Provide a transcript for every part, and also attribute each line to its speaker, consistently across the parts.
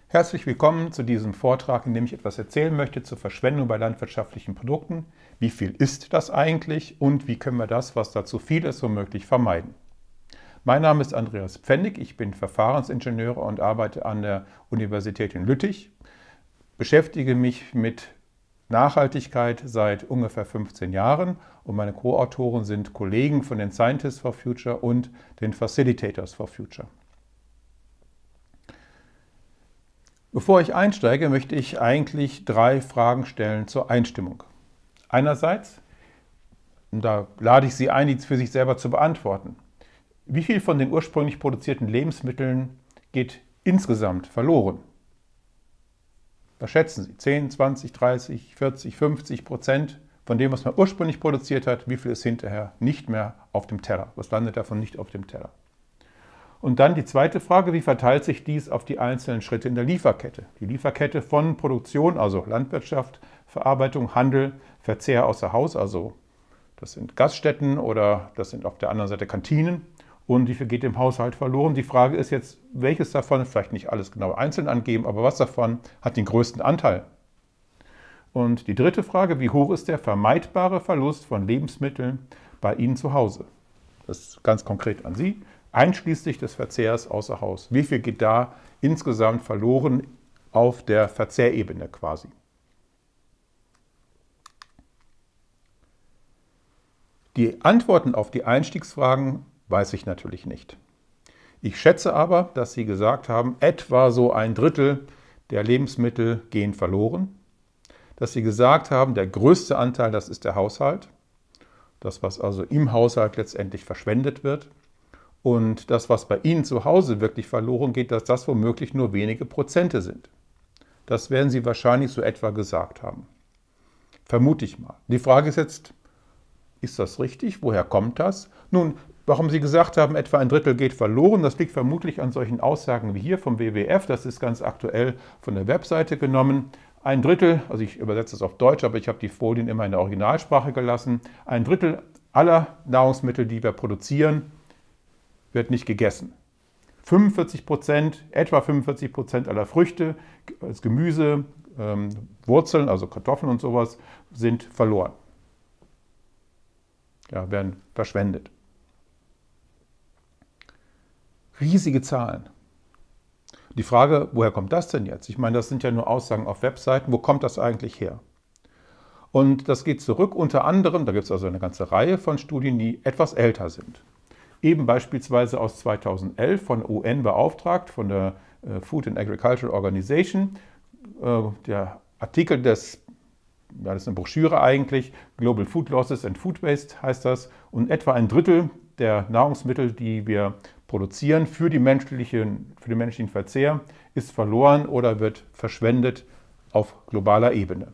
Speaker 1: Herzlich willkommen zu diesem Vortrag, in dem ich etwas erzählen möchte zur Verschwendung bei landwirtschaftlichen Produkten. Wie viel ist das eigentlich und wie können wir das, was da zu viel ist, womöglich vermeiden? Mein Name ist Andreas Pfennig, ich bin Verfahrensingenieur und arbeite an der Universität in Lüttich, beschäftige mich mit Nachhaltigkeit seit ungefähr 15 Jahren und meine Co-Autoren sind Kollegen von den Scientists for Future und den Facilitators for Future. Bevor ich einsteige, möchte ich eigentlich 3 Fragen stellen zur Einstimmung. Einerseits, und da lade ich Sie ein, die für sich selber zu beantworten. Wie viel von den ursprünglich produzierten Lebensmitteln geht insgesamt verloren? Was schätzen Sie? 10, 20, 30, 40, 50% von dem, was man ursprünglich produziert hat, wie viel ist hinterher nicht mehr auf dem Teller? Was landet davon nicht auf dem Teller? Und dann die zweite Frage, wie verteilt sich dies auf die einzelnen Schritte in der Lieferkette? Die Lieferkette von Produktion, also Landwirtschaft, Verarbeitung, Handel, Verzehr außer Haus, also das sind Gaststätten oder das sind auf der anderen Seite Kantinen. Und wie viel geht im Haushalt verloren? Die Frage ist jetzt, welches davon, vielleicht nicht alles genau einzeln angeben, aber was davon hat den größten Anteil? Und die dritte Frage, wie hoch ist der vermeidbare Verlust von Lebensmitteln bei Ihnen zu Hause? Das ist ganz konkret an Sie. Einschließlich des Verzehrs außer Haus. Wie viel geht da insgesamt verloren auf der Verzehrebene quasi? Die Antworten auf die Einstiegsfragen weiß ich natürlich nicht. Ich schätze aber, dass Sie gesagt haben, etwa so 1/3 der Lebensmittel gehen verloren. Dass Sie gesagt haben, der größte Anteil, das ist der Haushalt. Das, was also im Haushalt letztendlich verschwendet wird. Und das, was bei Ihnen zu Hause wirklich verloren geht, dass das womöglich nur wenige Prozente sind. Das werden Sie wahrscheinlich so etwa gesagt haben. Vermute ich mal. Die Frage ist jetzt, ist das richtig? Woher kommt das? Nun, warum Sie gesagt haben, etwa 1/3 geht verloren, das liegt vermutlich an solchen Aussagen wie hier vom WWF. Das ist ganz aktuell von der Webseite genommen. 1/3, also ich übersetze es auf Deutsch, aber ich habe die Folien immer in der Originalsprache gelassen. 1/3 aller Nahrungsmittel, die wir produzieren, wird nicht gegessen. 45%, etwa 45% aller Früchte, als Gemüse, Wurzeln, also Kartoffeln und sowas, sind verloren. Ja, werden verschwendet. Riesige Zahlen. Die Frage, woher kommt das denn jetzt? Ich meine, das sind ja nur Aussagen auf Webseiten. Wo kommt das eigentlich her? Und das geht zurück unter anderem, da gibt es also eine ganze Reihe von Studien, die etwas älter sind. Eben beispielsweise aus 2011 von der UN beauftragt, von der Food and Agricultural Organization. Der Artikel das ist eine Broschüre eigentlich, Global Food Losses and Food Waste heißt das. Und etwa 1/3 der Nahrungsmittel, die wir produzieren für den menschlichen Verzehr, ist verloren oder wird verschwendet auf globaler Ebene.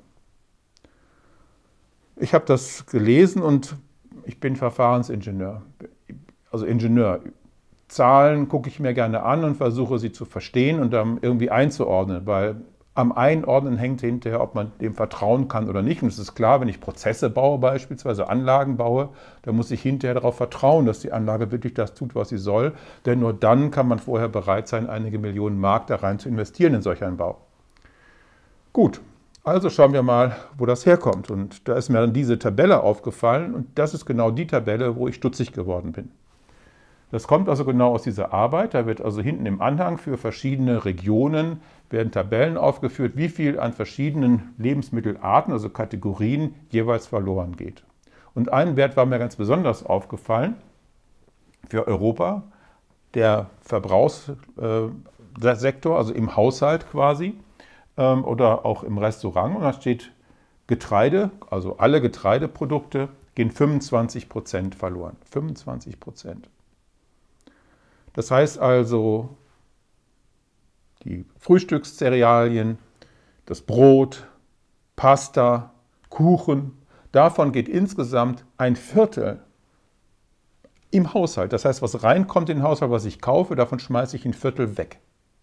Speaker 1: Ich habe das gelesen und ich bin Verfahrensingenieur. Also Ingenieur. Zahlen gucke ich mir gerne an und versuche sie zu verstehen und dann irgendwie einzuordnen, weil am Einordnen hängt hinterher, ob man dem vertrauen kann oder nicht. Und es ist klar, wenn ich Prozesse baue beispielsweise, Anlagen baue, dann muss ich hinterher darauf vertrauen, dass die Anlage wirklich das tut, was sie soll. Denn nur dann kann man vorher bereit sein, einige Millionen Mark da rein zu investieren in solch einen Bau. Gut, also schauen wir mal, wo das herkommt. Und da ist mir dann diese Tabelle aufgefallen und das ist genau die Tabelle, wo ich stutzig geworden bin. Das kommt also genau aus dieser Arbeit. Da wird also hinten im Anhang für verschiedene Regionen werden Tabellen aufgeführt, wie viel an verschiedenen Lebensmittelarten, also Kategorien, jeweils verloren geht. Und ein Wert war mir ganz besonders aufgefallen für Europa, der Verbrauchssektor, also im Haushalt quasi oder auch im Restaurant. Und da steht Getreide, also alle Getreideprodukte, gehen 25% verloren. 25%. Das heißt also, die Frühstückscerealien, das Brot, Pasta, Kuchen, davon geht insgesamt 1/4 im Haushalt. Das heißt, was reinkommt in den Haushalt, was ich kaufe, davon schmeiße ich 1/4 weg.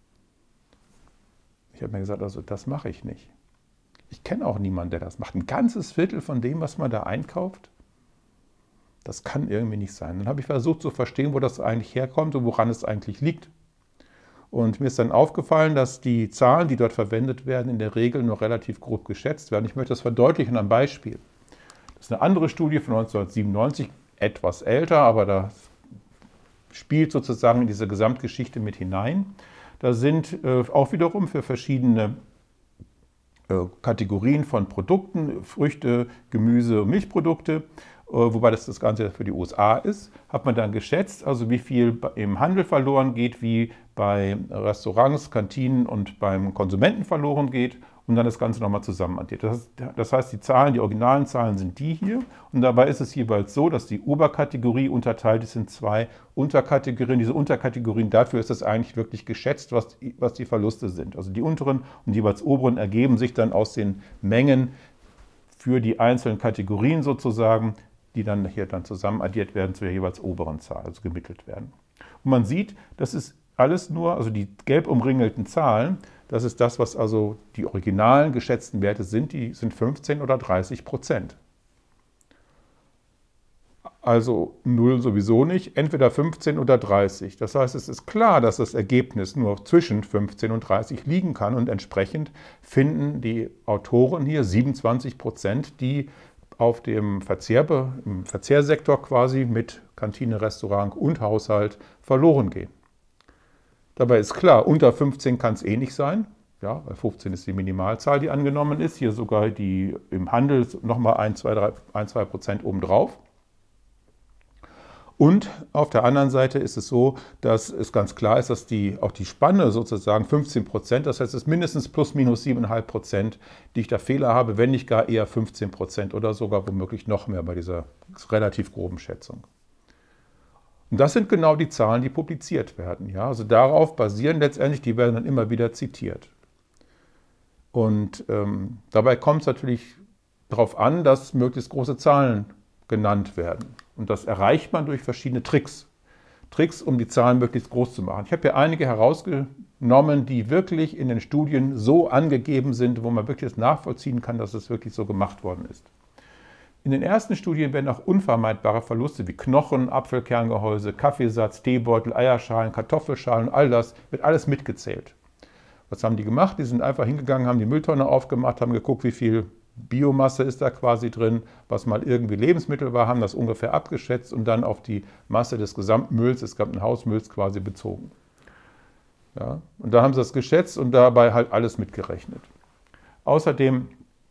Speaker 1: Ich habe mir gesagt, also das mache ich nicht. Ich kenne auch niemanden, der das macht. Ein ganzes Viertel von dem, was man da einkauft, das kann irgendwie nicht sein. Dann habe ich versucht zu verstehen, wo das eigentlich herkommt und woran es eigentlich liegt. Und mir ist dann aufgefallen, dass die Zahlen, die dort verwendet werden, in der Regel nur relativ grob geschätzt werden. Ich möchte das verdeutlichen an einem Beispiel. Das ist eine andere Studie von 1997, etwas älter, aber das spielt sozusagen in diese Gesamtgeschichte mit hinein. Da sind auch wiederum für verschiedene Kategorien von Produkten, Früchte, Gemüse und Milchprodukte, wobei das Ganze für die USA ist, hat man dann geschätzt, also wie viel im Handel verloren geht, wie bei Restaurants, Kantinen und beim Konsumenten verloren geht und dann das Ganze nochmal zusammen addiert. Das heißt, die Zahlen, die originalen Zahlen sind die hier und dabei ist es jeweils so, dass die Oberkategorie unterteilt ist in zwei Unterkategorien. Diese Unterkategorien, dafür ist es eigentlich wirklich geschätzt, was die Verluste sind. Also die unteren und die jeweils oberen ergeben sich dann aus den Mengen für die einzelnen Kategorien sozusagen, die dann hier dann zusammen addiert werden zu der jeweils oberen Zahl, also gemittelt werden. Und man sieht, das ist alles nur, also die gelb umringelten Zahlen, das ist das, was also die originalen geschätzten Werte sind, die sind 15 oder 30%. Also 0 sowieso nicht, entweder 15 oder 30. Das heißt, es ist klar, dass das Ergebnis nur zwischen 15 und 30 liegen kann und entsprechend finden die Autoren hier 27%, die auf dem im Verzehrsektor quasi mit Kantine, Restaurant und Haushalt verloren gehen. Dabei ist klar, unter 15 kann es eh nicht sein, ja, weil 15 ist die Minimalzahl, die angenommen ist. Hier sogar die im Handel nochmal 1-2% obendrauf. Und auf der anderen Seite ist es so, dass es ganz klar ist, dass auch die Spanne sozusagen 15%, das heißt, es ist mindestens plus minus 7,5%, die ich da Fehler habe, wenn nicht gar eher 15% oder sogar womöglich noch mehr bei dieser relativ groben Schätzung. Und das sind genau die Zahlen, die publiziert werden. Ja? Also darauf basieren letztendlich, die werden dann immer wieder zitiert. Und dabei kommt es natürlich darauf an, dass möglichst große Zahlen genannt werden. Und das erreicht man durch verschiedene Tricks. Tricks, um die Zahlen möglichst groß zu machen. Ich habe hier einige herausgenommen, die wirklich in den Studien so angegeben sind, wo man wirklich nachvollziehen kann, dass es wirklich so gemacht worden ist. In den ersten Studien werden auch unvermeidbare Verluste wie Knochen, Apfelkerngehäuse, Kaffeesatz, Teebeutel, Eierschalen, Kartoffelschalen, all das wird alles mitgezählt. Was haben die gemacht? Die sind einfach hingegangen, haben die Mülltonne aufgemacht, haben geguckt, wie viel Biomasse ist da quasi drin, was mal irgendwie Lebensmittel war, haben das ungefähr abgeschätzt und dann auf die Masse des Gesamtmülls, des gesamten Hausmülls quasi bezogen. Ja, und da haben sie das geschätzt und dabei halt alles mitgerechnet. Außerdem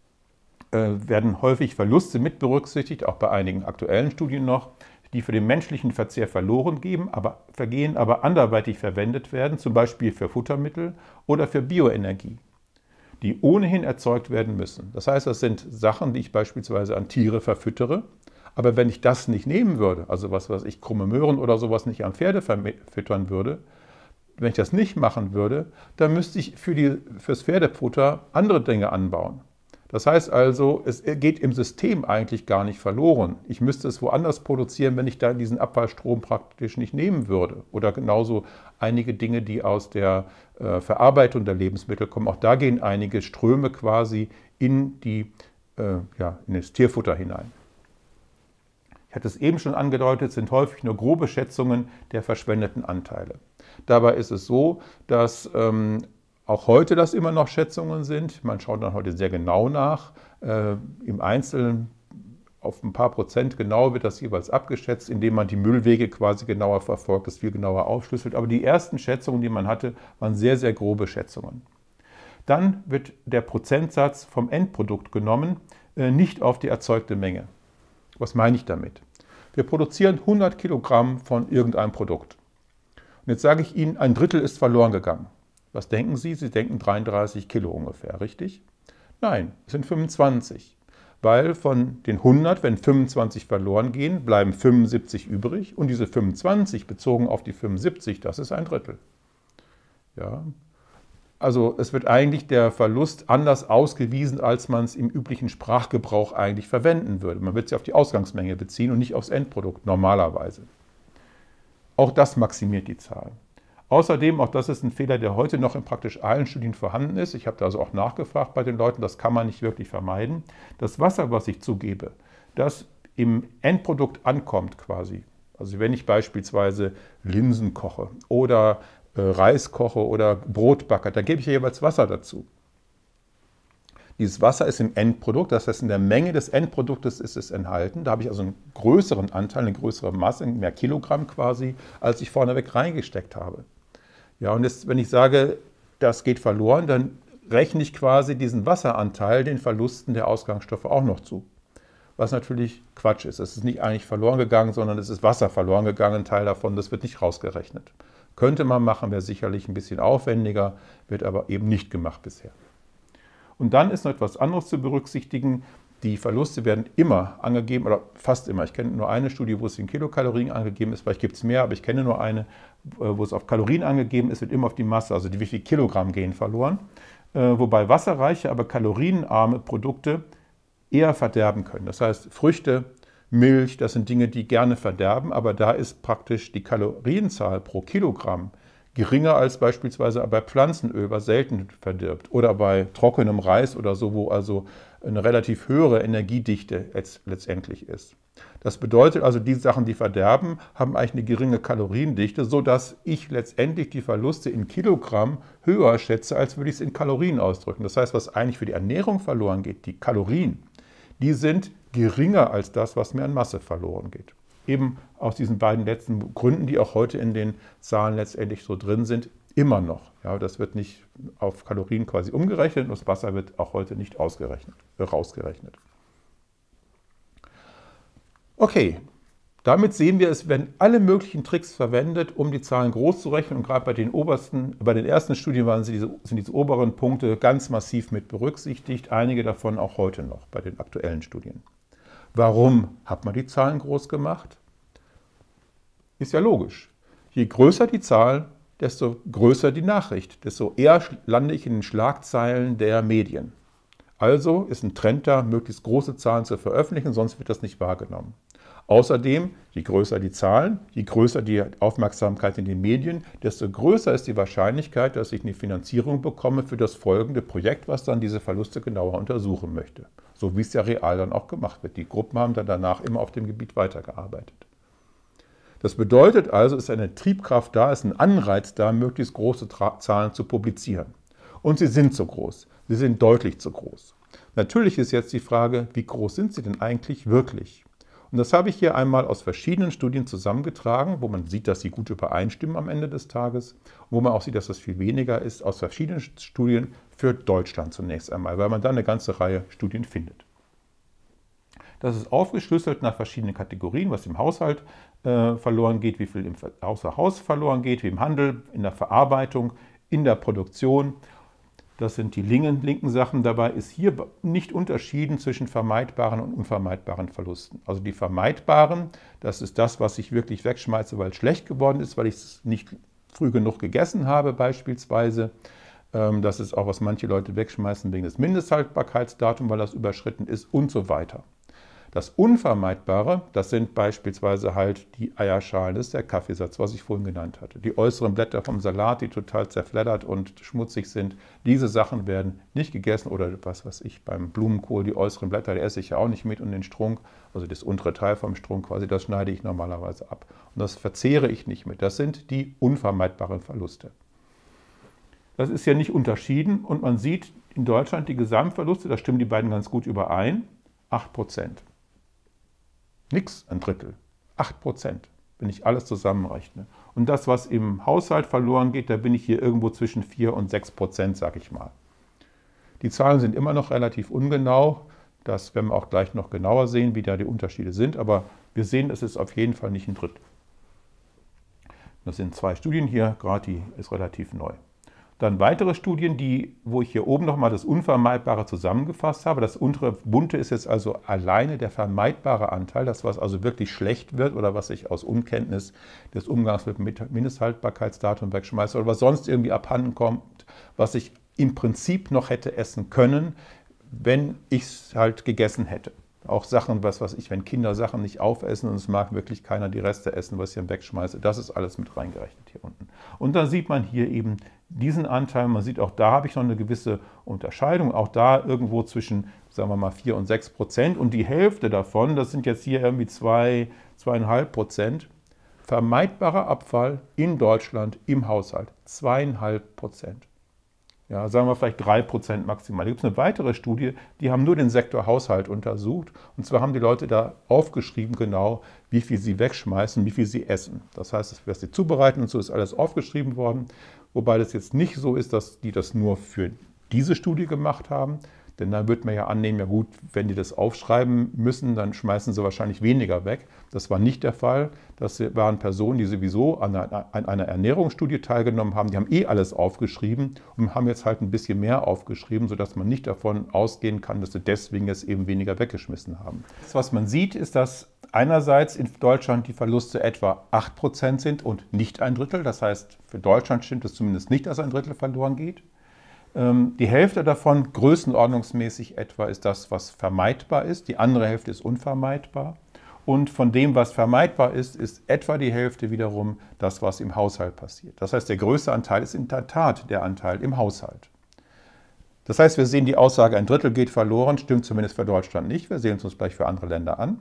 Speaker 1: werden häufig Verluste mit berücksichtigt, auch bei einigen aktuellen Studien noch, die für den menschlichen Verzehr verloren vergehen, aber anderweitig verwendet werden, zum Beispiel für Futtermittel oder für Bioenergie, die ohnehin erzeugt werden müssen. Das heißt, das sind Sachen, die ich beispielsweise an Tiere verfüttere, aber wenn ich das nicht nehmen würde, also was weiß ich, krumme Möhren oder sowas nicht an Pferde verfüttern würde, wenn ich das nicht machen würde, dann müsste ich fürs Pferdefutter andere Dinge anbauen. Das heißt also, es geht im System eigentlich gar nicht verloren. Ich müsste es woanders produzieren, wenn ich da diesen Abfallstrom praktisch nicht nehmen würde. Oder genauso einige Dinge, die aus der Verarbeitung der Lebensmittel kommen. Auch da gehen einige Ströme quasi in das Tierfutter hinein. Ich hatte es eben schon angedeutet, sind häufig nur grobe Schätzungen der verschwendeten Anteile. Dabei ist es so, dass auch heute das immer noch Schätzungen sind. Man schaut dann heute sehr genau nach. Im Einzelnen auf ein paar Prozent genau wird das jeweils abgeschätzt, indem man die Müllwege quasi genauer verfolgt, das viel genauer aufschlüsselt. Aber die ersten Schätzungen, die man hatte, waren sehr, sehr grobe Schätzungen. Dann wird der Prozentsatz vom Endprodukt genommen, nicht auf die erzeugte Menge. Was meine ich damit? Wir produzieren 100 Kilogramm von irgendeinem Produkt. Und jetzt sage ich Ihnen, ein Drittel ist verloren gegangen. Was denken Sie? Sie denken 33 Kilo ungefähr, richtig? Nein, es sind 25. Weil von den 100, wenn 25 verloren gehen, bleiben 75 übrig. Und diese 25 bezogen auf die 75, das ist ein Drittel. Ja. Also es wird eigentlich der Verlust anders ausgewiesen, als man es im üblichen Sprachgebrauch eigentlich verwenden würde. Man wird sie auf die Ausgangsmenge beziehen und nicht aufs Endprodukt normalerweise. Auch das maximiert die Zahl. Außerdem, auch das ist ein Fehler, der heute noch in praktisch allen Studien vorhanden ist. Ich habe da also auch nachgefragt bei den Leuten, das kann man nicht wirklich vermeiden. Das Wasser, was ich zugebe, das im Endprodukt ankommt quasi. Also wenn ich beispielsweise Linsen koche oder Reis koche oder Brot backe, da gebe ich ja jeweils Wasser dazu. Dieses Wasser ist im Endprodukt, das heißt in der Menge des Endproduktes ist es enthalten. Da habe ich also einen größeren Anteil, eine größere Masse, mehr Kilogramm quasi, als ich vorneweg reingesteckt habe. Ja, und jetzt, wenn ich sage, das geht verloren, dann rechne ich quasi diesen Wasseranteil den Verlusten der Ausgangsstoffe auch noch zu. Was natürlich Quatsch ist. Es ist nicht eigentlich verloren gegangen, sondern es ist Wasser verloren gegangen, ein Teil davon, das wird nicht rausgerechnet. Könnte man machen, wäre sicherlich ein bisschen aufwendiger, wird aber eben nicht gemacht bisher. Und dann ist noch etwas anderes zu berücksichtigen. Die Verluste werden immer angegeben, oder fast immer. Ich kenne nur eine Studie, wo es in Kilokalorien angegeben ist. Vielleicht gibt es mehr, aber ich kenne nur eine, wo es auf Kalorien angegeben ist, wird immer auf die Masse, also wie viel Kilogramm gehen verloren. Wobei wasserreiche, aber kalorienarme Produkte eher verderben können. Das heißt, Früchte, Milch, das sind Dinge, die gerne verderben, aber da ist praktisch die Kalorienzahl pro Kilogramm geringer als beispielsweise bei Pflanzenöl, was selten verdirbt, oder bei trockenem Reis oder so, wo also eine relativ höhere Energiedichte letztendlich ist. Das bedeutet also, die Sachen, die verderben, haben eigentlich eine geringe Kaloriendichte, sodass ich letztendlich die Verluste in Kilogramm höher schätze, als würde ich es in Kalorien ausdrücken. Das heißt, was eigentlich für die Ernährung verloren geht, die Kalorien, die sind geringer als das, was mir an Masse verloren geht. Eben aus diesen beiden letzten Gründen, die auch heute in den Zahlen letztendlich so drin sind, immer noch. Ja, das wird nicht auf Kalorien quasi umgerechnet und das Wasser wird auch heute nicht rausgerechnet. Okay, damit sehen wir, es werden alle möglichen Tricks verwendet, um die Zahlen groß zu rechnen. Und gerade bei den ersten Studien sind diese oberen Punkte ganz massiv mit berücksichtigt. Einige davon auch heute noch bei den aktuellen Studien. Warum hat man die Zahlen groß gemacht? Ist ja logisch. Je größer die Zahl, desto größer die Nachricht, desto eher lande ich in den Schlagzeilen der Medien. Also ist ein Trend da, möglichst große Zahlen zu veröffentlichen, sonst wird das nicht wahrgenommen. Außerdem, je größer die Zahlen, je größer die Aufmerksamkeit in den Medien, desto größer ist die Wahrscheinlichkeit, dass ich eine Finanzierung bekomme für das folgende Projekt, was dann diese Verluste genauer untersuchen möchte. So wie es ja real dann auch gemacht wird. Die Gruppen haben dann danach immer auf dem Gebiet weitergearbeitet. Das bedeutet also, es ist eine Triebkraft da, es ist ein Anreiz da, möglichst große Zahlen zu publizieren. Und sie sind so groß. Sie sind deutlich zu groß. Natürlich ist jetzt die Frage, wie groß sind sie denn eigentlich wirklich? Und das habe ich hier einmal aus verschiedenen Studien zusammengetragen, wo man sieht, dass sie gut übereinstimmen am Ende des Tages, wo man auch sieht, dass das viel weniger ist, aus verschiedenen Studien für Deutschland zunächst einmal, weil man dann eine ganze Reihe Studien findet. Das ist aufgeschlüsselt nach verschiedenen Kategorien, was im Haushalt verloren geht, wie viel außer Haus verloren geht, wie im Handel, in der Verarbeitung, in der Produktion. Das sind die linken Sachen. Dabei ist hier nicht unterschieden zwischen vermeidbaren und unvermeidbaren Verlusten. Also die vermeidbaren, das ist das, was ich wirklich wegschmeiße, weil es schlecht geworden ist, weil ich es nicht früh genug gegessen habe beispielsweise. Das ist auch, was manche Leute wegschmeißen wegen des Mindesthaltbarkeitsdatums, weil das überschritten ist und so weiter. Das Unvermeidbare, das sind beispielsweise halt die Eierschalen, das ist der Kaffeesatz, was ich vorhin genannt hatte. Die äußeren Blätter vom Salat, die total zerfleddert und schmutzig sind, diese Sachen werden nicht gegessen. Oder was weiß ich, beim Blumenkohl, die äußeren Blätter, die esse ich ja auch nicht mit und den Strunk, also das untere Teil vom Strunk quasi, das schneide ich normalerweise ab. Und das verzehre ich nicht mit. Das sind die unvermeidbaren Verluste. Das ist ja nicht unterschieden und man sieht in Deutschland die Gesamtverluste, da stimmen die beiden ganz gut überein, 8%. Nix, ein Drittel. 8%, wenn ich alles zusammenrechne. Und das, was im Haushalt verloren geht, da bin ich hier irgendwo zwischen 4 und 6%, sage ich mal. Die Zahlen sind immer noch relativ ungenau. Das werden wir auch gleich noch genauer sehen, wie da die Unterschiede sind. Aber wir sehen, es ist auf jeden Fall nicht ein Drittel. Das sind 2 Studien hier, gerade die ist relativ neu. Dann weitere Studien, wo ich hier oben nochmal das Unvermeidbare zusammengefasst habe. Das untere bunte ist jetzt also alleine der vermeidbare Anteil, das was also wirklich schlecht wird oder was ich aus Unkenntnis des Umgangs mit dem Mindesthaltbarkeitsdatum wegschmeiße oder was sonst irgendwie abhanden kommt, was ich im Prinzip noch hätte essen können, wenn ich es halt gegessen hätte. Auch Sachen, was weiß ich, wenn Kinder Sachen nicht aufessen und es mag wirklich keiner die Reste essen, was ich dann wegschmeiße, das ist alles mit reingerechnet hier unten. Und dann sieht man hier eben diesen Anteil, man sieht auch da habe ich noch eine gewisse Unterscheidung, auch da irgendwo zwischen, sagen wir mal, 4 und 6% und die Hälfte davon, das sind jetzt hier irgendwie 2,5%, vermeidbarer Abfall in Deutschland im Haushalt. 2,5%. Ja, sagen wir vielleicht 3% maximal. Da gibt es eine weitere Studie, die haben nur den Sektor Haushalt untersucht. Und zwar haben die Leute da aufgeschrieben genau, wie viel sie wegschmeißen, wie viel sie essen. Das heißt, was sie zubereiten und so ist alles aufgeschrieben worden. Wobei das jetzt nicht so ist, dass die das nur für diese Studie gemacht haben. Denn dann wird man ja annehmen, ja gut, wenn die das aufschreiben müssen, dann schmeißen sie wahrscheinlich weniger weg. Das war nicht der Fall. Das waren Personen, die sowieso an einer Ernährungsstudie teilgenommen haben. Die haben eh alles aufgeschrieben und haben jetzt halt ein bisschen mehr aufgeschrieben, sodass man nicht davon ausgehen kann, dass sie deswegen jetzt eben weniger weggeschmissen haben. Das, was man sieht, ist, dass einerseits in Deutschland die Verluste etwa 8% sind und nicht ein Drittel. Das heißt, für Deutschland stimmt es zumindest nicht, dass ein Drittel verloren geht. Die Hälfte davon, größenordnungsmäßig etwa, ist das, was vermeidbar ist. Die andere Hälfte ist unvermeidbar. Und von dem, was vermeidbar ist, ist etwa die Hälfte wiederum das, was im Haushalt passiert. Das heißt, der größte Anteil ist in der Tat der Anteil im Haushalt. Das heißt, wir sehen die Aussage, ein Drittel geht verloren, stimmt zumindest für Deutschland nicht. Wir sehen es uns gleich für andere Länder an.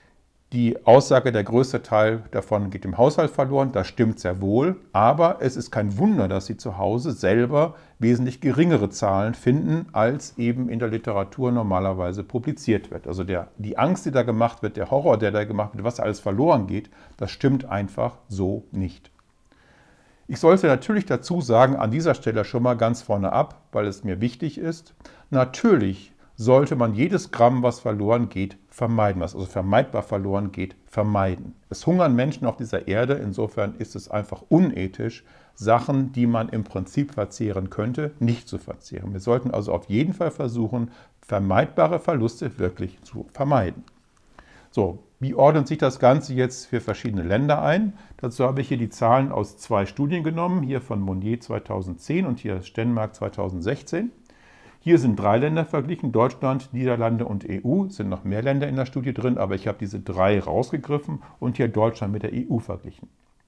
Speaker 1: Die Aussage, der größte Teil davon geht im Haushalt verloren, das stimmt sehr wohl, aber es ist kein Wunder, dass Sie zu Hause selber wesentlich geringere Zahlen finden, als eben in der Literatur normalerweise publiziert wird. Also die Angst, die da gemacht wird, der Horror, der da gemacht wird, was alles verloren geht, das stimmt einfach so nicht. Ich sollte natürlich dazu sagen, an dieser Stelle schon mal ganz vorne ab, weil es mir wichtig ist, natürlich sollte man jedes Gramm, was verloren geht, vermeiden. Was also vermeidbar verloren geht, vermeiden. Es hungern Menschen auf dieser Erde, insofern ist es einfach unethisch, Sachen, die man im Prinzip verzehren könnte, nicht zu verzehren. Wir sollten also auf jeden Fall versuchen, vermeidbare Verluste wirklich zu vermeiden. So, wie ordnet sich das Ganze jetzt für verschiedene Länder ein? Dazu habe ich hier die Zahlen aus 2 Studien genommen, hier von Monnier 2010 und hier Stenmark 2016. Hier sind 3 Länder verglichen, Deutschland, Niederlande und EU. Es sind noch mehr Länder in der Studie drin, aber ich habe diese 3 rausgegriffen und hier Deutschland mit der EU verglichen.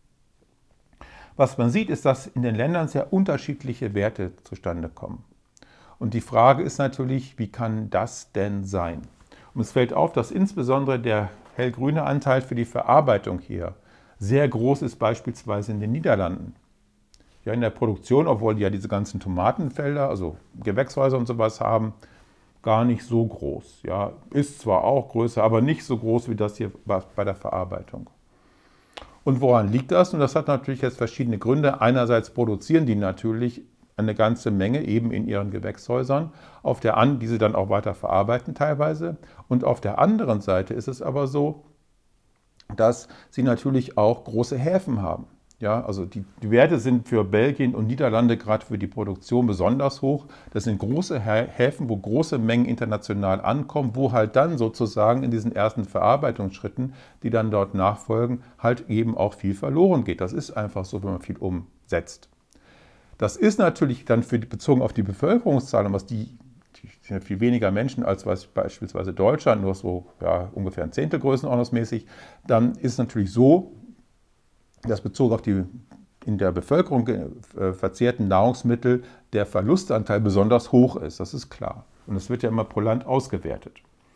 Speaker 1: Was man sieht, ist, dass in den Ländern sehr unterschiedliche Werte zustande kommen. Und die Frage ist natürlich, wie kann das denn sein? Und es fällt auf, dass insbesondere der hellgrüne Anteil für die Verarbeitung hier sehr groß ist, beispielsweise in den Niederlanden. Ja, in der Produktion, obwohl die ja diese ganzen Tomatenfelder, also Gewächshäuser und sowas haben, gar nicht so groß. Ja, ist zwar auch größer, aber nicht so groß wie das hier bei der Verarbeitung. Und woran liegt das? Und das hat natürlich jetzt verschiedene Gründe. Einerseits produzieren die natürlich eine ganze Menge eben in ihren Gewächshäusern, die sie dann auch weiter verarbeiten teilweise. Und auf der anderen Seite ist es aber so, dass sie natürlich auch große Häfen haben. Ja, also die Werte sind für Belgien und Niederlande gerade für die Produktion besonders hoch. Das sind große Häfen, wo große Mengen international ankommen, wo halt dann sozusagen in diesen ersten Verarbeitungsschritten, die dann dort nachfolgen, halt eben auch viel verloren geht. Das ist einfach so, wenn man viel umsetzt. Das ist natürlich dann bezogen auf die Bevölkerungszahlen, was die sind ja viel weniger Menschen als beispielsweise Deutschland, nur so ja, ungefähr ein Zehntel größenordnungsmäßig, dann ist es natürlich so, dass bezogen auf die in der Bevölkerung verzehrten Nahrungsmittel der Verlustanteil besonders hoch ist. Das ist klar. Und es wird ja immer pro Land ausgewertet.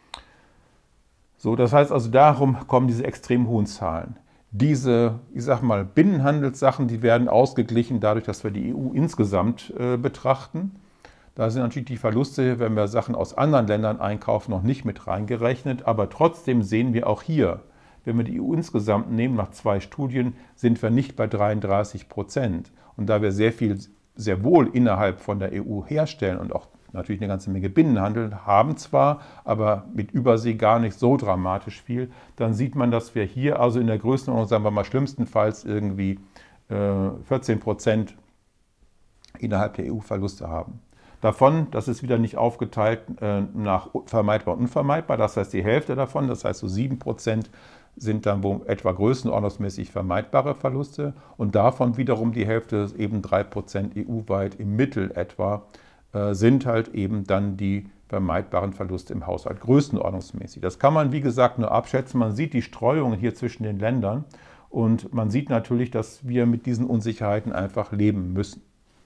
Speaker 1: So, das heißt also, darum kommen diese extrem hohen Zahlen. Diese, ich sag mal, Binnenhandelssachen, die werden ausgeglichen dadurch, dass wir die EU insgesamt betrachten. Da sind natürlich die Verluste, wenn wir Sachen aus anderen Ländern einkaufen, noch nicht mit reingerechnet. Aber trotzdem sehen wir auch hier, wenn wir die EU insgesamt nehmen, nach 2 Studien, sind wir nicht bei 33%. Und da wir sehr wohl innerhalb von der EU herstellen und auch natürlich eine ganze Menge Binnenhandel haben zwar, aber mit Übersee gar nicht so dramatisch viel, dann sieht man, dass wir hier also in der Größenordnung, sagen wir mal schlimmstenfalls irgendwie 14% innerhalb der EU Verluste haben. Davon, das ist wieder nicht aufgeteilt nach vermeidbar und unvermeidbar, das heißt die Hälfte davon, das heißt so 7%, sind dann etwa größenordnungsmäßig vermeidbare Verluste und davon wiederum die Hälfte, eben 3% EU-weit im Mittel etwa, sind halt eben dann die vermeidbaren Verluste im Haushalt größenordnungsmäßig. Das kann man, wie gesagt, nur abschätzen. Man sieht die Streuung hier zwischen den Ländern und man sieht natürlich, dass wir mit diesen Unsicherheiten einfach leben müssen.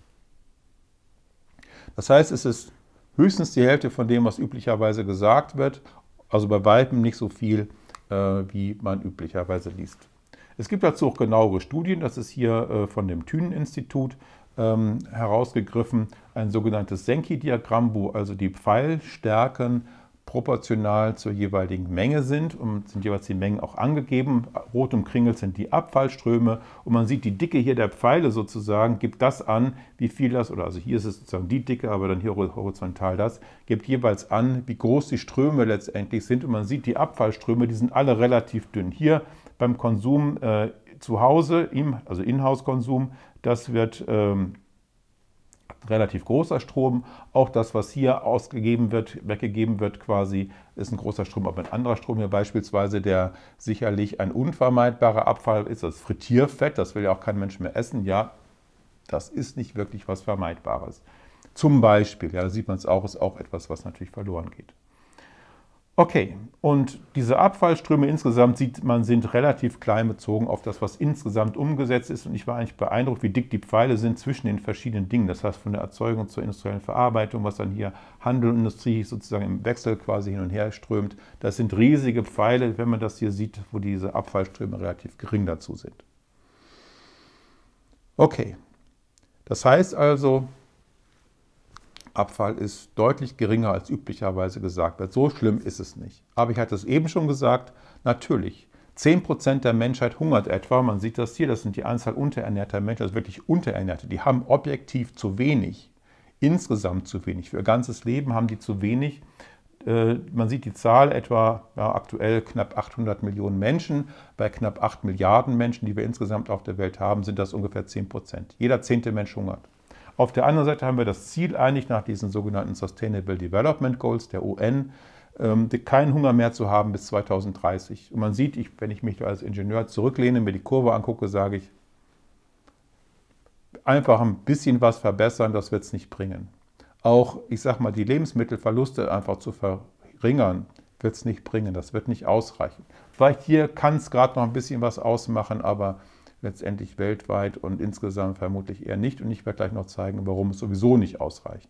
Speaker 1: Das heißt, es ist höchstens die Hälfte von dem, was üblicherweise gesagt wird, also bei weitem nicht so viel, wie man üblicherweise liest. Es gibt dazu auch genauere Studien, das ist hier von dem Thünen-Institut herausgegriffen, ein sogenanntes Sankey-Diagramm, wo also die Pfeilstärken proportional zur jeweiligen Menge sind und sind jeweils die Mengen auch angegeben. Rot umkringelt sind die Abfallströme und man sieht die Dicke hier der Pfeile sozusagen, gibt das an, wie viel das, oder also hier ist es sozusagen die Dicke, aber dann hier horizontal das, gibt jeweils an, wie groß die Ströme letztendlich sind und man sieht die Abfallströme, die sind alle relativ dünn. Hier beim Konsum zu Hause, also Inhouse-Konsum, das wird relativ großer Strom. Auch das, was hier ausgegeben wird, weggegeben wird quasi, ist ein großer Strom. Aber ein anderer Strom hier beispielsweise, der sicherlich ein unvermeidbarer Abfall ist, das Frittierfett, das will ja auch kein Mensch mehr essen. Ja, das ist nicht wirklich was Vermeidbares. Zum Beispiel, ja, da sieht man es auch, ist auch etwas, was natürlich verloren geht. Okay, und diese Abfallströme insgesamt sieht man, sind relativ klein bezogen auf das, was insgesamt umgesetzt ist. Und ich war eigentlich beeindruckt, wie dick die Pfeile sind zwischen den verschiedenen Dingen. Das heißt, von der Erzeugung zur industriellen Verarbeitung, was dann hier Handel und Industrie sozusagen im Wechsel quasi hin und her strömt. Das sind riesige Pfeile, wenn man das hier sieht, wo diese Abfallströme relativ gering dazu sind. Okay, das heißt also, Abfall ist deutlich geringer als üblicherweise gesagt wird. So schlimm ist es nicht. Aber ich hatte es eben schon gesagt, natürlich, 10% der Menschheit hungert etwa. Man sieht das hier, das sind die Anzahl unterernährter Menschen, also wirklich Unterernährte. Die haben objektiv zu wenig, insgesamt zu wenig. Für ihr ganzes Leben haben die zu wenig. Man sieht die Zahl etwa aktuell knapp 800 Millionen Menschen. Bei knapp 8 Milliarden Menschen, die wir insgesamt auf der Welt haben, sind das ungefähr 10%. Jeder 10. Mensch hungert. Auf der anderen Seite haben wir das Ziel eigentlich nach diesen sogenannten Sustainable Development Goals der UN, keinen Hunger mehr zu haben bis 2030. Und man sieht, wenn ich mich als Ingenieur zurücklehne, mir die Kurve angucke, sage ich, einfach ein bisschen was verbessern, das wird es nicht bringen. Auch, ich sage mal, die Lebensmittelverluste einfach zu verringern, wird es nicht bringen, das wird nicht ausreichen. Vielleicht hier kann es gerade noch ein bisschen was ausmachen, aber letztendlich weltweit und insgesamt vermutlich eher nicht. Und ich werde gleich noch zeigen, warum es sowieso nicht ausreicht.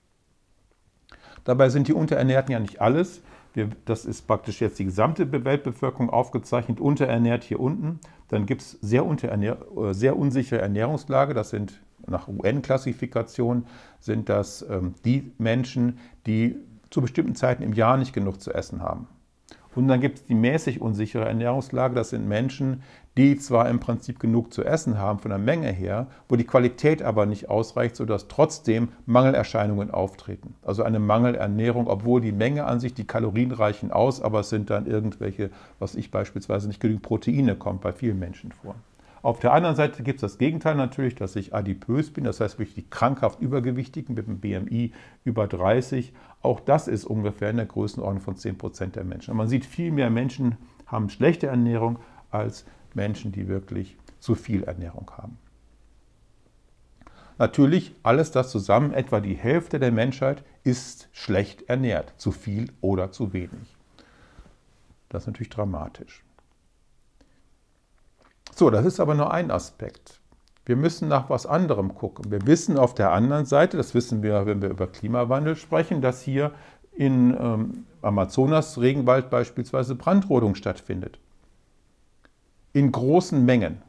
Speaker 1: Dabei sind die Unterernährten ja nicht alles. Das ist praktisch jetzt die gesamte Weltbevölkerung aufgezeichnet, unterernährt hier unten. Dann gibt es sehr unsichere Ernährungslage. Das sind nach UN-Klassifikation sind das die Menschen, die zu bestimmten Zeiten im Jahr nicht genug zu essen haben. Und dann gibt es die mäßig unsichere Ernährungslage. Das sind Menschen, die zwar im Prinzip genug zu essen haben von der Menge her, wo die Qualität aber nicht ausreicht, sodass trotzdem Mangelerscheinungen auftreten. Also eine Mangelernährung, obwohl die Menge an sich, die Kalorien reichen aus, aber es sind dann irgendwelche, was ich beispielsweise nicht genügend Proteine, kommt bei vielen Menschen vor. Auf der anderen Seite gibt es das Gegenteil natürlich, dass ich adipös bin, das heißt wirklich die krankhaft Übergewichtigen mit einem BMI über 30. Auch das ist ungefähr in der Größenordnung von 10% der Menschen. Und man sieht, viel mehr Menschen haben schlechte Ernährung als Menschen, die wirklich zu viel Ernährung haben. Natürlich, alles das zusammen, etwa die Hälfte der Menschheit ist schlecht ernährt, zu viel oder zu wenig. Das ist natürlich dramatisch. So, das ist aber nur ein Aspekt. Wir müssen nach was anderem gucken. Wir wissen auf der anderen Seite, das wissen wir, wenn wir über Klimawandel sprechen, dass hier in Amazonas-Regenwald beispielsweise Brandrodung stattfindet. In großen Mengen.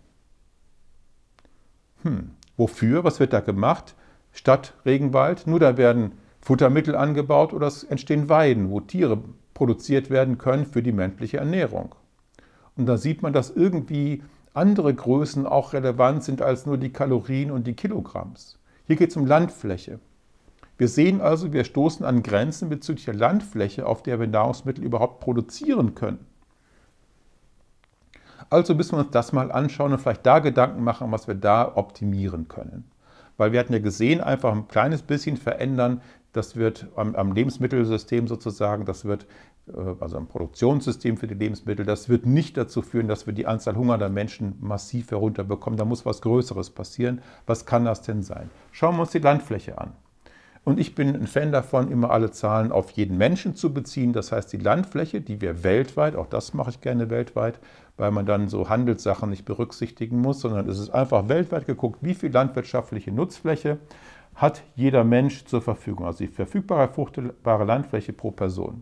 Speaker 1: Wofür? Was wird da gemacht? Statt Regenwald? Nur da werden Futtermittel angebaut oder es entstehen Weiden, wo Tiere produziert werden können für die menschliche Ernährung. Und da sieht man, dass irgendwie andere Größen auch relevant sind als nur die Kalorien und die Kilogramms. Hier geht es um Landfläche. Wir sehen also, wir stoßen an Grenzen bezüglich der Landfläche, auf der wir Nahrungsmittel überhaupt produzieren können. Also müssen wir uns das mal anschauen und vielleicht da Gedanken machen, was wir da optimieren können. Weil wir hatten ja gesehen, einfach ein kleines bisschen verändern, das wird am Lebensmittelsystem sozusagen, das wird also am Produktionssystem für die Lebensmittel, das wird nicht dazu führen, dass wir die Anzahl hungernder Menschen massiv herunterbekommen. Da muss was Größeres passieren. Was kann das denn sein? Schauen wir uns die Landfläche an. Und ich bin ein Fan davon, immer alle Zahlen auf jeden Menschen zu beziehen. Das heißt, die Landfläche, die wir weltweit, auch das mache ich gerne weltweit, weil man dann so Handelssachen nicht berücksichtigen muss, sondern es ist einfach weltweit geguckt, wie viel landwirtschaftliche Nutzfläche hat jeder Mensch zur Verfügung, also die verfügbare fruchtbare Landfläche pro Person.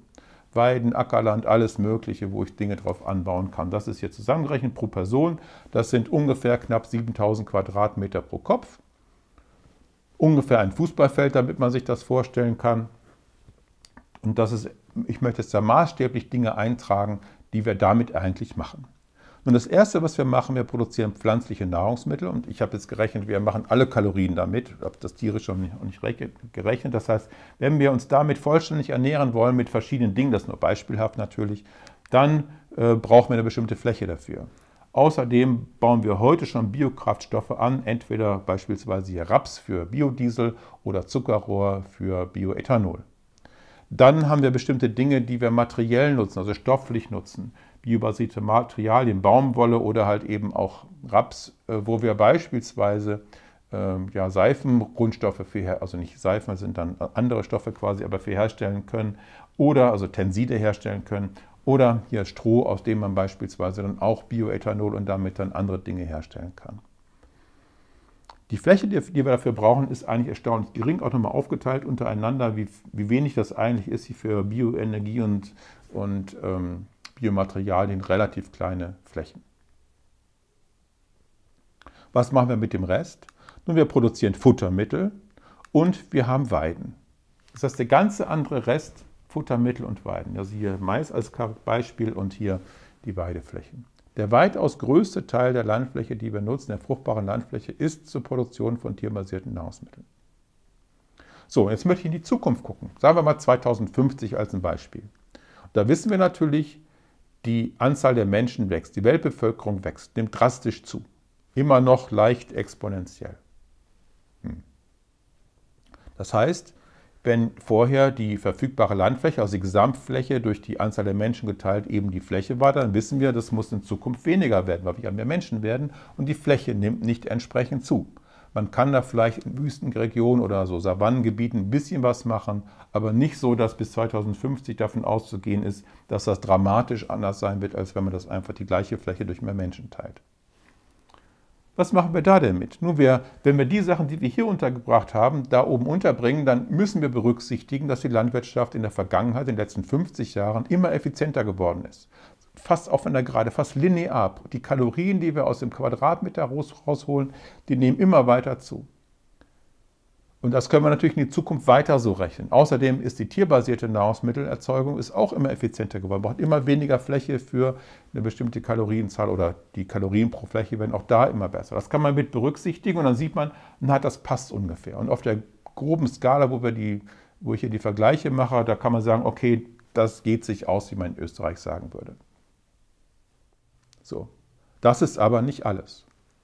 Speaker 1: Weiden, Ackerland, alles Mögliche, wo ich Dinge drauf anbauen kann. Das ist hier zusammengerechnet pro Person. Das sind ungefähr knapp 7000 Quadratmeter pro Kopf. Ungefähr ein Fußballfeld, damit man sich das vorstellen kann. Und das ist, ich möchte jetzt da maßstäblich Dinge eintragen, die wir damit eigentlich machen. Nun, das Erste, was wir machen, wir produzieren pflanzliche Nahrungsmittel. Und ich habe jetzt gerechnet, wir machen alle Kalorien damit. Ich habe das tierisch schon nicht gerechnet. Das heißt, wenn wir uns damit vollständig ernähren wollen, mit verschiedenen Dingen, das ist nur beispielhaft natürlich, dann brauchen wir eine bestimmte Fläche dafür. Außerdem bauen wir heute schon Biokraftstoffe an, entweder beispielsweise hier Raps für Biodiesel oder Zuckerrohr für Bioethanol. Dann haben wir bestimmte Dinge, die wir materiell nutzen, also stofflich nutzen. Biobasierte Materialien, Baumwolle oder halt eben auch Raps, wo wir beispielsweise Seifengrundstoffe für, also nicht Seifen, das sind dann andere Stoffe quasi, aber für herstellen können oder also Tenside herstellen können. Oder hier Stroh, aus dem man beispielsweise dann auch Bioethanol und damit dann andere Dinge herstellen kann. Die Fläche, die wir dafür brauchen, ist eigentlich erstaunlich gering, auch nochmal aufgeteilt untereinander, wie wenig das eigentlich ist für Bioenergie und Biomaterialien, relativ kleine Flächen. Was machen wir mit dem Rest? Nun, wir produzieren Futtermittel und wir haben Weiden. Das heißt, der ganze andere Rest Futtermittel und Weiden. Also hier Mais als Beispiel und hier die Weideflächen. Der weitaus größte Teil der Landfläche, die wir nutzen, der fruchtbaren Landfläche, ist zur Produktion von tierbasierten Nahrungsmitteln. So, jetzt möchte ich in die Zukunft gucken. Sagen wir mal 2050 als ein Beispiel. Da wissen wir natürlich, die Anzahl der Menschen wächst, die Weltbevölkerung wächst, nimmt drastisch zu. Immer noch leicht exponentiell. Das heißt, wenn vorher die verfügbare Landfläche, also die Gesamtfläche durch die Anzahl der Menschen geteilt eben die Fläche war, dann wissen wir, das muss in Zukunft weniger werden, weil wir mehr Menschen werden und die Fläche nimmt nicht entsprechend zu. Man kann da vielleicht in Wüstenregionen oder so Savannengebieten ein bisschen was machen, aber nicht so, dass bis 2050 davon auszugehen ist, dass das dramatisch anders sein wird, als wenn man das einfach die gleiche Fläche durch mehr Menschen teilt. Was machen wir da denn mit? Nun, wenn wir die Sachen, die wir hier untergebracht haben, da oben unterbringen, dann müssen wir berücksichtigen, dass die Landwirtschaft in der Vergangenheit, in den letzten 50 Jahren, immer effizienter geworden ist. Fast auf einer Gerade, fast linear. Die Kalorien, die wir aus dem Quadratmeter rausholen, die nehmen immer weiter zu. Und das können wir natürlich in die Zukunft weiter so rechnen. Außerdem ist die tierbasierte Nahrungsmittelerzeugung ist auch immer effizienter geworden. Man braucht immer weniger Fläche für eine bestimmte Kalorienzahl oder die Kalorien pro Fläche werden auch da immer besser. Das kann man mit berücksichtigen und dann sieht man, das passt ungefähr. Und auf der groben Skala, wo ich hier die Vergleiche mache, da kann man sagen, okay, das geht sich aus, wie man in Österreich sagen würde. So, das ist aber nicht alles.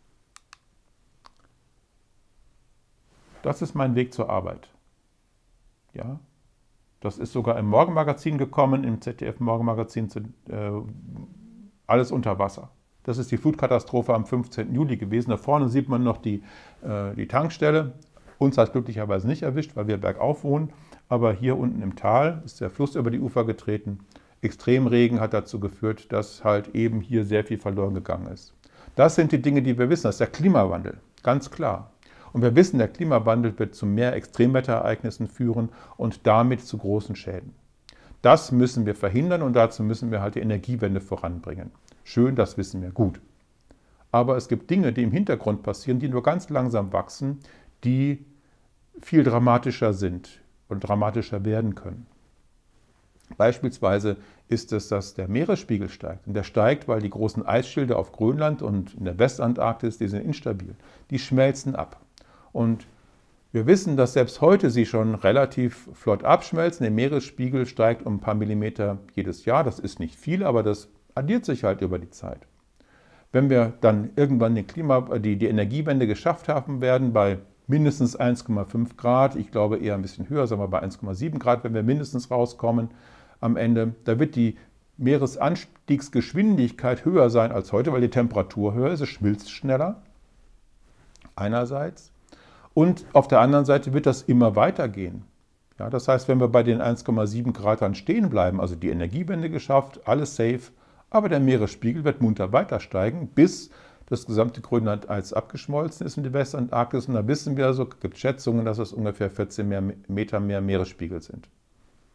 Speaker 1: Das ist mein Weg zur Arbeit. Ja, das ist sogar im Morgenmagazin gekommen, im ZDF-Morgenmagazin, alles unter Wasser. Das ist die Flutkatastrophe am 15. Juli gewesen. Da vorne sieht man noch die Tankstelle. Uns hat es glücklicherweise nicht erwischt, weil wir bergauf wohnen. Aber hier unten im Tal ist der Fluss über die Ufer getreten. Extremregen hat dazu geführt, dass halt eben hier sehr viel verloren gegangen ist. Das sind die Dinge, die wir wissen. Das ist der Klimawandel, ganz klar. Und wir wissen, der Klimawandel wird zu mehr Extremwetterereignissen führen und damit zu großen Schäden. Das müssen wir verhindern und dazu müssen wir halt die Energiewende voranbringen. Schön, das wissen wir, gut. Aber es gibt Dinge, die im Hintergrund passieren, die nur ganz langsam wachsen, die viel dramatischer sind und dramatischer werden können. Beispielsweise ist es, dass der Meeresspiegel steigt. Und der steigt, weil die großen Eisschilde auf Grönland und in der Westantarktis, die sind instabil. Die schmelzen ab. Und wir wissen, dass selbst heute sie schon relativ flott abschmelzen. Der Meeresspiegel steigt um ein paar Millimeter jedes Jahr. Das ist nicht viel, aber das addiert sich halt über die Zeit. Wenn wir dann irgendwann die Energiewende geschafft haben werden bei mindestens 1,5 Grad, ich glaube eher ein bisschen höher, sagen wir bei 1,7 Grad, wenn wir mindestens rauskommen am Ende, da wird die Meeresanstiegsgeschwindigkeit höher sein als heute, weil die Temperatur höher ist, es schmilzt schneller, einerseits. Und auf der anderen Seite wird das immer weitergehen. Ja, das heißt, wenn wir bei den 1,7 Grad dann stehen bleiben, also die Energiewende geschafft, alles safe, aber der Meeresspiegel wird munter weiter steigen, bis das gesamte Grönland-Eis abgeschmolzen ist in die Westantarktis. Und da wissen wir, also gibt Schätzungen, dass es ungefähr 14 Meter mehr Meeresspiegel sind.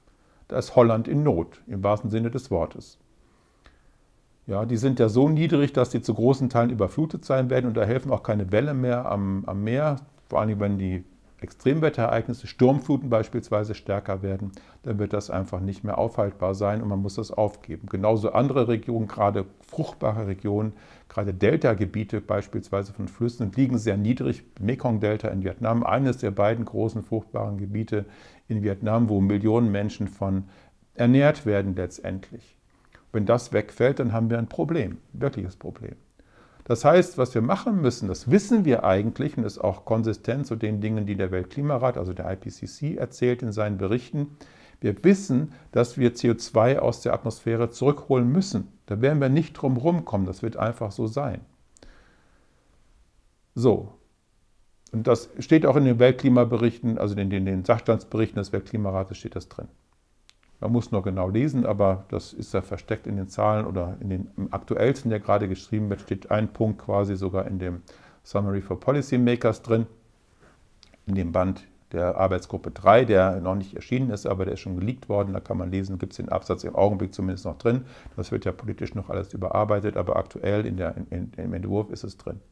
Speaker 1: da ist Holland in Not, im wahrsten Sinne des Wortes. Ja, die sind ja so niedrig, dass die zu großen Teilen überflutet sein werden und da helfen auch keine Welle mehr am Meer, vor allem wenn die Extremwetterereignisse, Sturmfluten beispielsweise stärker werden, dann wird das einfach nicht mehr aufhaltbar sein und man muss das aufgeben. Genauso andere Regionen, gerade fruchtbare Regionen, gerade Deltagebiete beispielsweise von Flüssen, liegen sehr niedrig. Mekong-Delta in Vietnam, eines der beiden großen fruchtbaren Gebiete in Vietnam, wo Millionen Menschen von ernährt werden letztendlich. Wenn das wegfällt, dann haben wir ein Problem, ein wirkliches Problem. Das heißt, was wir machen müssen, das wissen wir eigentlich und ist auch konsistent zu den Dingen, die der Weltklimarat, also der IPCC, erzählt in seinen Berichten. Wir wissen, dass wir CO2 aus der Atmosphäre zurückholen müssen. Da werden wir nicht drum rumkommen, das wird einfach so sein. So, und das steht auch in den Weltklimaberichten, also in den Sachstandsberichten des Weltklimarates steht das drin. Man muss nur genau lesen, aber das ist ja versteckt in den Zahlen oder im aktuellsten, der gerade geschrieben wird, steht ein Punkt quasi sogar in dem Summary for Policymakers drin, in dem Band der Arbeitsgruppe 3, der noch nicht erschienen ist, aber der ist schon geleakt worden, da kann man lesen, gibt es den Absatz im Augenblick zumindest noch drin. Das wird ja politisch noch alles überarbeitet, aber aktuell im Entwurf ist es drin.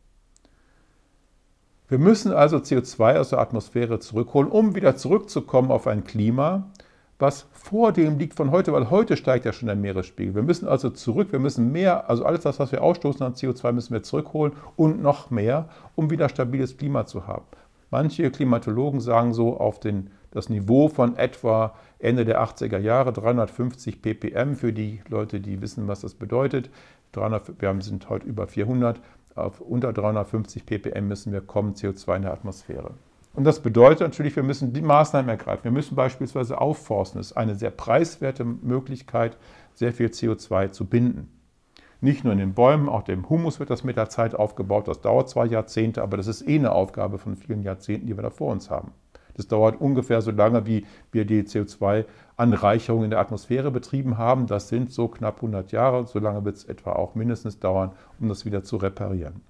Speaker 1: Wir müssen also CO2 aus der Atmosphäre zurückholen, um wieder zurückzukommen auf ein Klima, was vor dem liegt von heute, weil heute steigt ja schon der Meeresspiegel. Wir müssen also zurück, wir müssen mehr, also alles das, was wir ausstoßen an CO2, müssen wir zurückholen und noch mehr, um wieder stabiles Klima zu haben. Manche Klimatologen sagen so auf das Niveau von etwa Ende der 80er Jahre, 350 ppm, für die Leute, die wissen, was das bedeutet. Wir sind heute über 400, auf unter 350 ppm müssen wir kommen, CO2 in der Atmosphäre. Und das bedeutet natürlich, wir müssen die Maßnahmen ergreifen. Wir müssen beispielsweise aufforsten. Das ist eine sehr preiswerte Möglichkeit, sehr viel CO2 zu binden. Nicht nur in den Bäumen, auch dem Humus wird das mit der Zeit aufgebaut. Das dauert zwar Jahrzehnte, aber das ist eine Aufgabe von vielen Jahrzehnten, die wir da vor uns haben. Das dauert ungefähr so lange, wie wir die CO2-Anreicherung in der Atmosphäre betrieben haben. Das sind so knapp 100 Jahre. So lange wird es etwa auch mindestens dauern, um das wieder zu reparieren.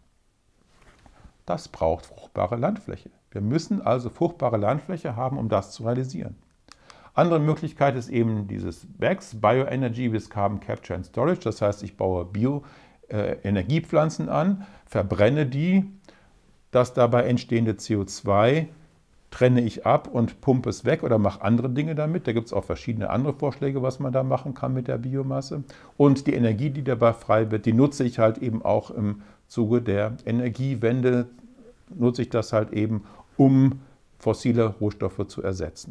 Speaker 1: Das braucht fruchtbare Landfläche. Wir müssen also fruchtbare Landfläche haben, um das zu realisieren. Andere Möglichkeit ist eben dieses BECS, Bioenergy with Carbon Capture and Storage. Das heißt, ich baue Bioenergiepflanzen an, verbrenne die, das dabei entstehende CO2 trenne ich ab und pumpe es weg oder mache andere Dinge damit. Da gibt es auch verschiedene andere Vorschläge, was man da machen kann mit der Biomasse. Und die Energie, die dabei frei wird, die nutze ich halt eben auch im Zuge der Energiewende, nutze ich das halt eben, um fossile Rohstoffe zu ersetzen.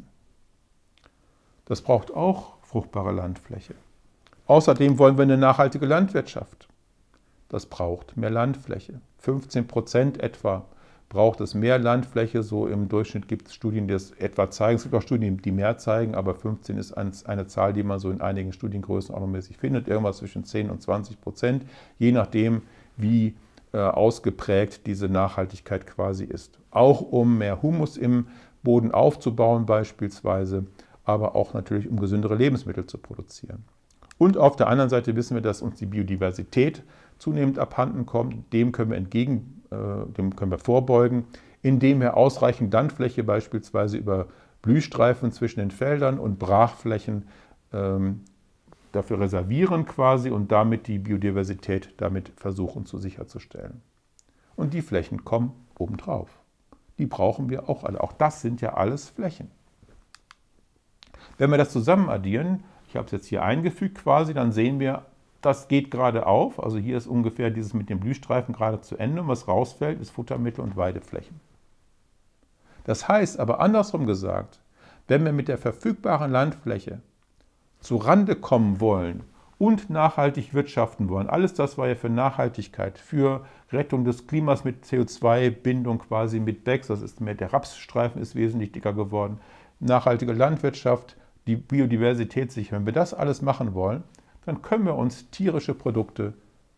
Speaker 1: Das braucht auch fruchtbare Landfläche. Außerdem wollen wir eine nachhaltige Landwirtschaft. Das braucht mehr Landfläche. 15% etwa braucht es mehr Landfläche. So im Durchschnitt gibt es Studien, die das etwa zeigen. Es gibt auch Studien, die mehr zeigen, aber 15 ist eine Zahl, die man so in einigen Studiengrößen auch noch mäßig findet. Irgendwas zwischen 10 und 20%, je nachdem, wie ausgeprägt diese Nachhaltigkeit quasi ist. Auch um mehr Humus im Boden aufzubauen beispielsweise, aber auch natürlich um gesündere Lebensmittel zu produzieren. Und auf der anderen Seite wissen wir, dass uns die Biodiversität zunehmend abhanden kommt. Dem können wir vorbeugen, indem wir ausreichend Landfläche beispielsweise über Blühstreifen zwischen den Feldern und Brachflächen dafür reservieren quasi und damit die Biodiversität damit versuchen sicherzustellen. Und die Flächen kommen obendrauf. Die brauchen wir auch alle. Auch das sind ja alles Flächen. Wenn wir das zusammen addieren, ich habe es jetzt hier eingefügt quasi, dann sehen wir, das geht gerade auf. Also hier ist ungefähr dieses mit den Blühstreifen gerade zu Ende. Und was rausfällt, ist Futtermittel und Weideflächen. Das heißt aber andersrum gesagt, wenn wir mit der verfügbaren Landfläche zu Rande kommen wollen und nachhaltig wirtschaften wollen, alles das war ja für Nachhaltigkeit, für Rettung des Klimas mit CO2-Bindung quasi mit BECS, das ist mehr, der Rapsstreifen ist wesentlich dicker geworden, nachhaltige Landwirtschaft, die Biodiversität sichern. Wenn wir das alles machen wollen, dann können wir uns tierische Produkte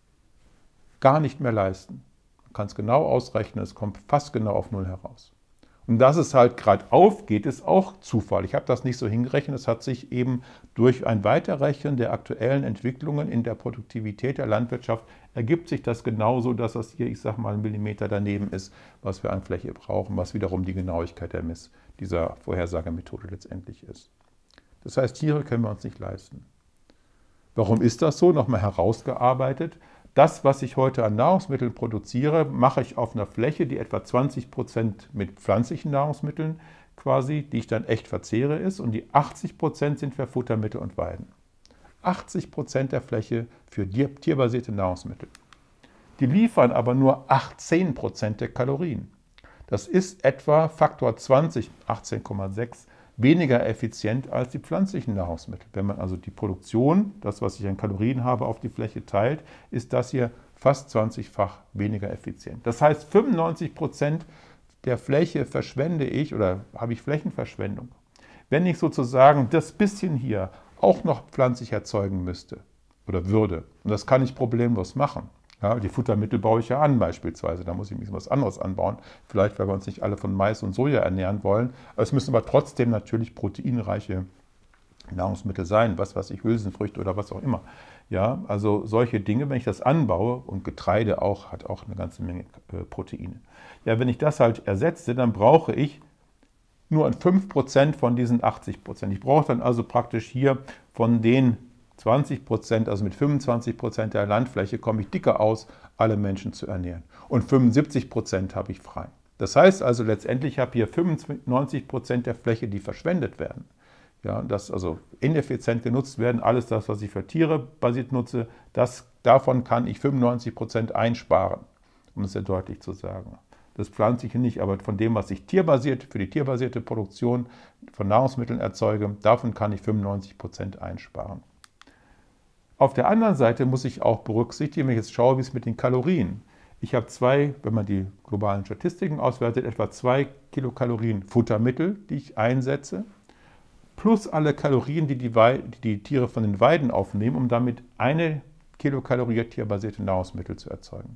Speaker 1: gar nicht mehr leisten. Man kann es genau ausrechnen, es kommt fast genau auf Null heraus. Und dass es halt gerade aufgeht, ist auch Zufall. Ich habe das nicht so hingerechnet, es hat sich eben durch ein Weiterrechnen der aktuellen Entwicklungen in der Produktivität der Landwirtschaft ergibt sich das genauso, dass das hier, ich sage mal, 1 Millimeter daneben ist, was wir an Fläche brauchen, was wiederum die Genauigkeit dieser Vorhersagemethode letztendlich ist. Das heißt, Tiere können wir uns nicht leisten. Warum ist das so? Nochmal herausgearbeitet. Das, was ich heute an Nahrungsmitteln produziere, mache ich auf einer Fläche, die etwa 20% mit pflanzlichen Nahrungsmitteln quasi, die ich dann echt verzehre, ist. Und die 80% sind für Futtermittel und Weiden. 80% der Fläche für tierbasierte Nahrungsmittel. Die liefern aber nur 18% der Kalorien. Das ist etwa Faktor 20, 18,6, weniger effizient als die pflanzlichen Nahrungsmittel. Wenn man also die Produktion, das, was ich an Kalorien habe, auf die Fläche teilt, ist das hier fast 20-fach weniger effizient. Das heißt, 95% der Fläche verschwende ich oder habe ich Flächenverschwendung. Wenn ich sozusagen das bisschen hier auch noch pflanzlich erzeugen müsste oder würde, und das kann ich problemlos machen. Ja, die Futtermittel baue ich ja an beispielsweise, da muss ich ein bisschen was anderes anbauen. Vielleicht, weil wir uns nicht alle von Mais und Soja ernähren wollen. Es müssen aber trotzdem natürlich proteinreiche Nahrungsmittel sein, was weiß ich, Hülsenfrüchte oder was auch immer. Ja, also solche Dinge, wenn ich das anbaue, und Getreide auch, hat auch eine ganze Menge Proteine. Ja, wenn ich das halt ersetze, dann brauche ich nur 5% von diesen 80%. Ich brauche dann also praktisch hier von den 20%, also mit 25% der Landfläche komme ich dicker aus, alle Menschen zu ernähren. Und 75% habe ich frei. Das heißt also letztendlich habe ich hier 95% der Fläche, die verschwendet werden. Ja, das also ineffizient genutzt werden. Alles das, was ich für Tiere basiert nutze, davon kann ich 95% einsparen, um es sehr deutlich zu sagen. Das Pflanzliche nicht, aber von dem, was ich für die tierbasierte Produktion von Nahrungsmitteln erzeuge, davon kann ich 95% einsparen. Auf der anderen Seite muss ich auch berücksichtigen, wenn ich jetzt schaue, wie es mit den Kalorien. Ich habe wenn man die globalen Statistiken auswertet, etwa 2 Kilokalorien Futtermittel, die ich einsetze, plus alle Kalorien, die die Tiere von den Weiden aufnehmen, um damit 1 Kilokalorie tierbasierte Nahrungsmittel zu erzeugen.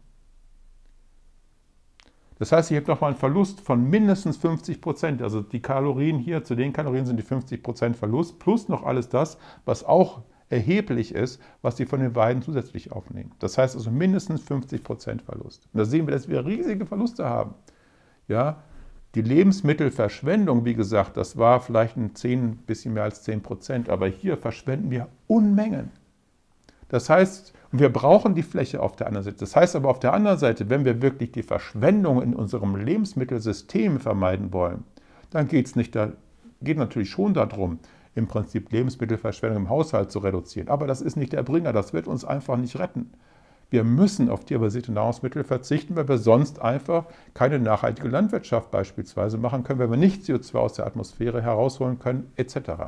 Speaker 1: Das heißt, ich habe nochmal einen Verlust von mindestens 50%. Also die Kalorien hier, zu den Kalorien sind die 50% Verlust, plus noch alles das, was auch erheblich ist, was die von den Weiden zusätzlich aufnehmen. Das heißt also mindestens 50% Verlust. Und da sehen wir, dass wir riesige Verluste haben. Ja, die Lebensmittelverschwendung, wie gesagt, das war vielleicht ein bisschen mehr als 10%, aber hier verschwenden wir Unmengen. Das heißt, wir brauchen die Fläche auf der anderen Seite. Das heißt aber auf der anderen Seite, wenn wir wirklich die Verschwendung in unserem Lebensmittelsystem vermeiden wollen, dann geht natürlich schon darum, im Prinzip Lebensmittelverschwendung im Haushalt zu reduzieren. Aber das ist nicht der Bringer, das wird uns einfach nicht retten. Wir müssen auf tierbasierte Nahrungsmittel verzichten, weil wir sonst einfach keine nachhaltige Landwirtschaft beispielsweise machen können, wenn wir nicht CO2 aus der Atmosphäre herausholen können, etc.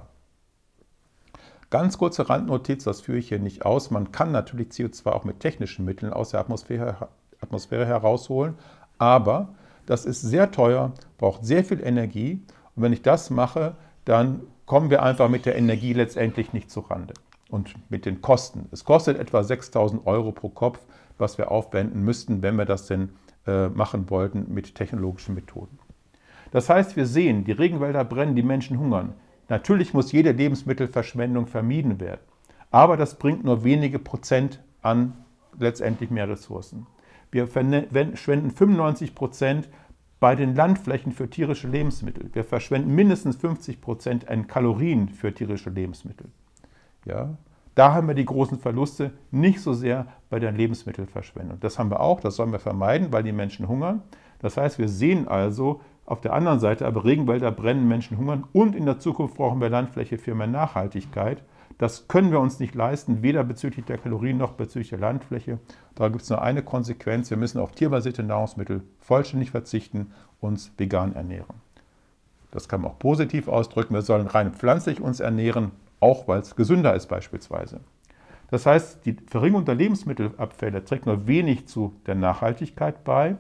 Speaker 1: Ganz kurze Randnotiz, das führe ich hier nicht aus. Man kann natürlich CO2 auch mit technischen Mitteln aus der Atmosphäre herausholen, aber das ist sehr teuer, braucht sehr viel Energie. Und wenn ich das mache, dann kommen wir einfach mit der Energie letztendlich nicht zurande. Und mit den Kosten. Es kostet etwa 6.000 € pro Kopf, was wir aufwenden müssten, wenn wir das denn machen wollten mit technologischen Methoden. Das heißt, wir sehen, die Regenwälder brennen, die Menschen hungern. Natürlich muss jede Lebensmittelverschwendung vermieden werden. Aber das bringt nur wenige Prozent an letztendlich mehr Ressourcen. Wir verschwenden 95% bei den Landflächen für tierische Lebensmittel. Wir verschwenden mindestens 50% an Kalorien für tierische Lebensmittel. Ja, da haben wir die großen Verluste, nicht so sehr bei der Lebensmittelverschwendung. Das haben wir auch, das sollen wir vermeiden, weil die Menschen hungern. Das heißt, wir sehen also auf der anderen Seite, aber Regenwälder brennen, Menschen hungern und in der Zukunft brauchen wir Landfläche für mehr Nachhaltigkeit. Das können wir uns nicht leisten, weder bezüglich der Kalorien noch bezüglich der Landfläche. Da gibt es nur eine Konsequenz, wir müssen auf tierbasierte Nahrungsmittel vollständig verzichten, uns vegan ernähren. Das kann man auch positiv ausdrücken, wir sollen rein pflanzlich uns ernähren, auch weil es gesünder ist beispielsweise. Das heißt, die Verringerung der Lebensmittelabfälle trägt nur wenig zu der Nachhaltigkeit bei.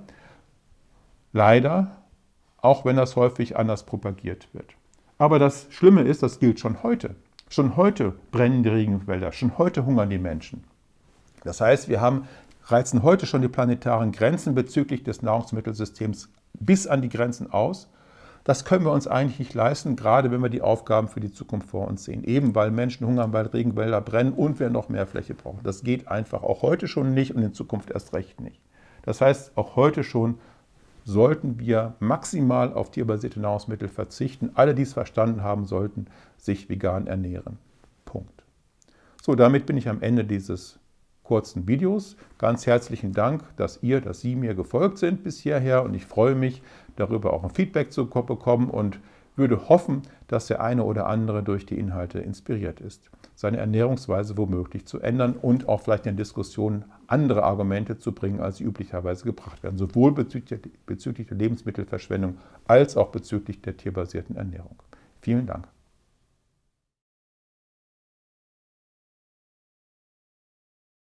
Speaker 1: Leider, auch wenn das häufig anders propagiert wird. Aber das Schlimme ist, das gilt schon heute. Schon heute brennen die Regenwälder, schon heute hungern die Menschen. Das heißt, wir reizen heute schon die planetaren Grenzen bezüglich des Nahrungsmittelsystems bis an die Grenzen aus. Das können wir uns eigentlich nicht leisten, gerade wenn wir die Aufgaben für die Zukunft vor uns sehen. Eben weil Menschen hungern, weil Regenwälder brennen und wir noch mehr Fläche brauchen. Das geht einfach auch heute schon nicht und in Zukunft erst recht nicht. Das heißt, auch heute schon sollten wir maximal auf tierbasierte Nahrungsmittel verzichten. Alle, die es verstanden haben, sollten sich vegan ernähren. Punkt. So, damit bin ich am Ende dieses kurzen Videos. Ganz herzlichen Dank, dass Sie mir gefolgt sind bis hierher und ich freue mich darüber, auch ein Feedback zu bekommen und würde hoffen, dass der eine oder andere durch die Inhalte inspiriert ist, seine Ernährungsweise womöglich zu ändern und auch vielleicht in Diskussionen andere Argumente zu bringen, als sie üblicherweise gebracht werden, sowohl bezüglich der Lebensmittelverschwendung als auch bezüglich der tierbasierten Ernährung. Vielen Dank.